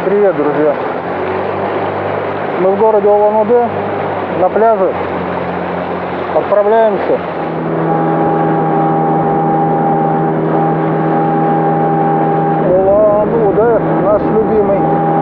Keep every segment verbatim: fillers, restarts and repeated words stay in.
Привет, друзья! Мы в городе Улан-Удэ, на пляже. Отправляемся. Улан-Удэ, наш любимый.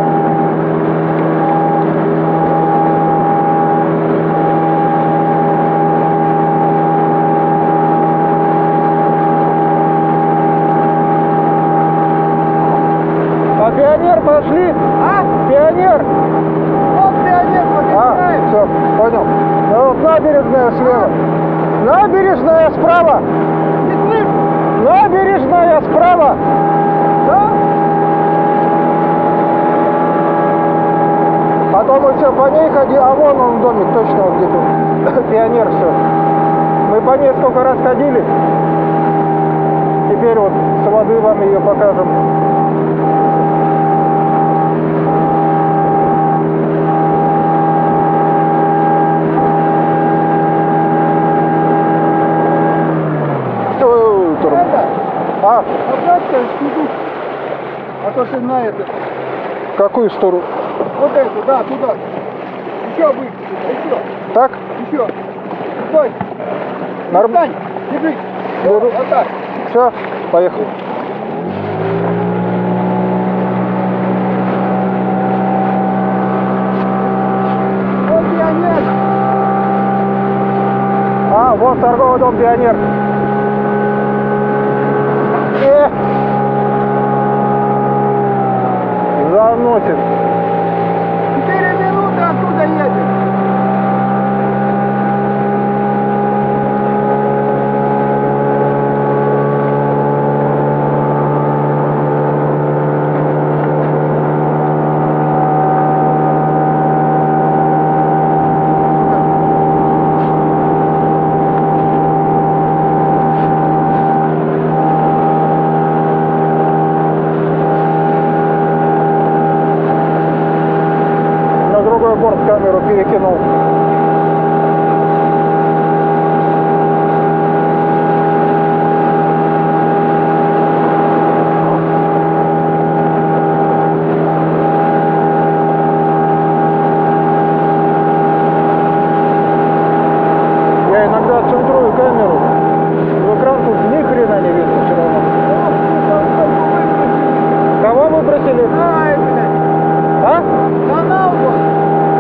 А Пионер пошли? А? Пионер! Вот Пионер, подъезжаем. А, все, понял. Ну, вот набережная слева. Набережная справа. Не слышу. Набережная справа. Да? Потом мы все по ней ходили, а вон он домик, точно вот где-то. Пионер, все. Мы по ней сколько раз ходили. Теперь вот с воды вам ее покажем. А? Обратно иду. А то что на это. В какую сторону? Вот эту, да, туда. Еще выйти, еще. Так? Еще. Стой. Нормально. Держи. Держу. Вот так. Все, поехали. Вот Пионер. А, вот торговый дом Пионер. Эх. Заносит. Четыре минуты оттуда едем. Борт камеру перекинул. Я иногда центрую камеру, в экран тут ни хрена не видно все равно. Кого выбросили? Ай, блядь. А? Канал вот.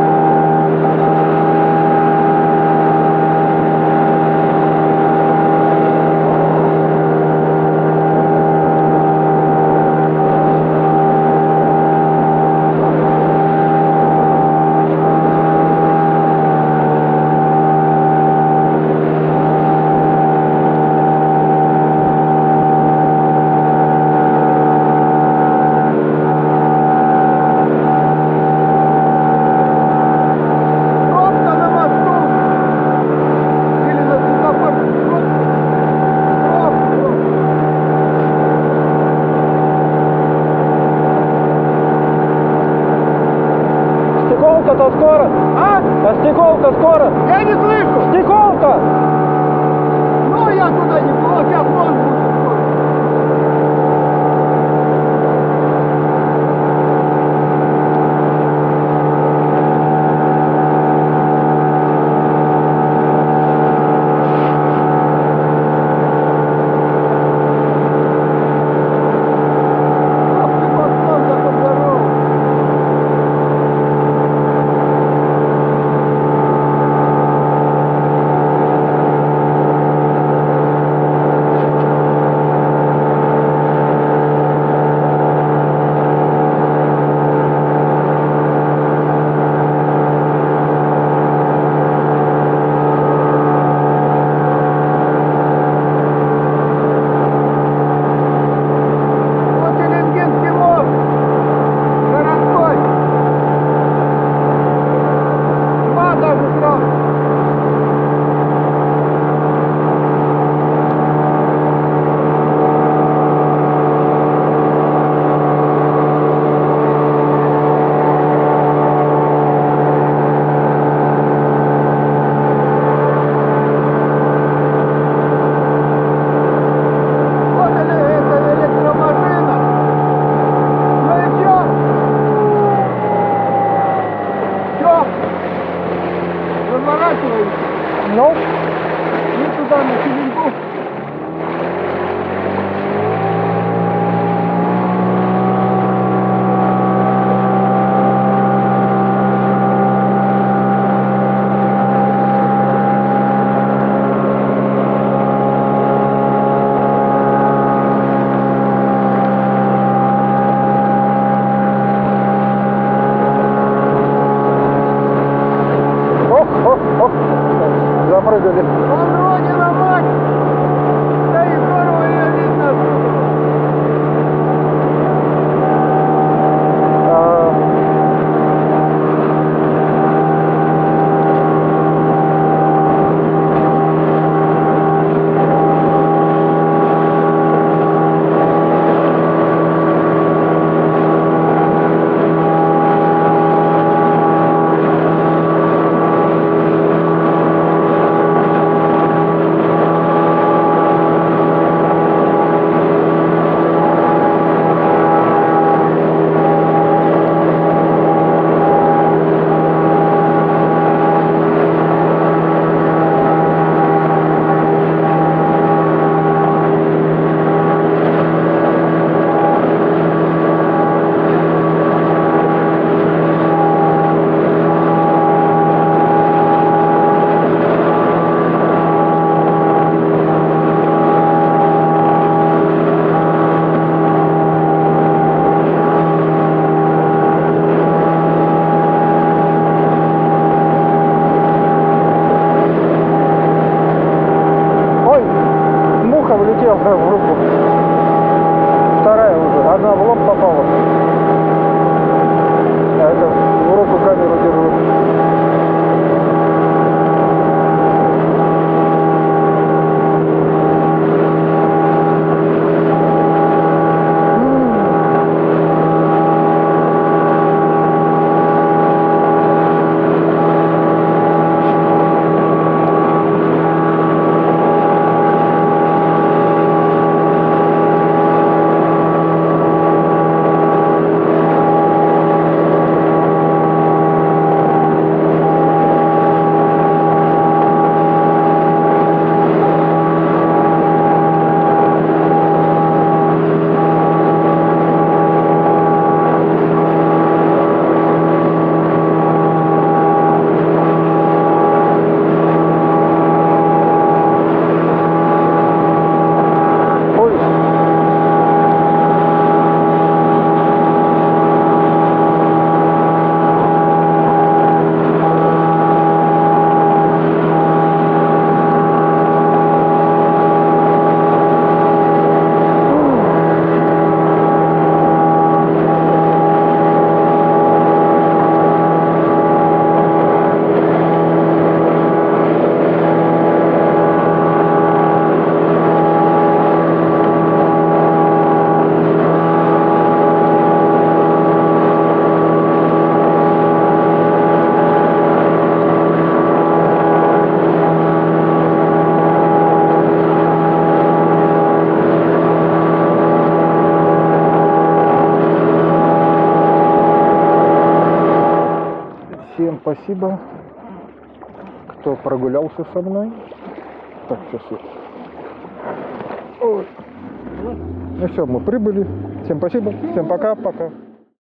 Стеколка-то скоро? А? А стеколка скоро? Я не слышу. Стеколка! Ну, я туда не был, сейчас он будет. А это в руку камеру держу. Всем спасибо, кто прогулялся со мной. Так, сейчас я... Ой. Ну все, мы прибыли. Всем спасибо, всем пока, пока.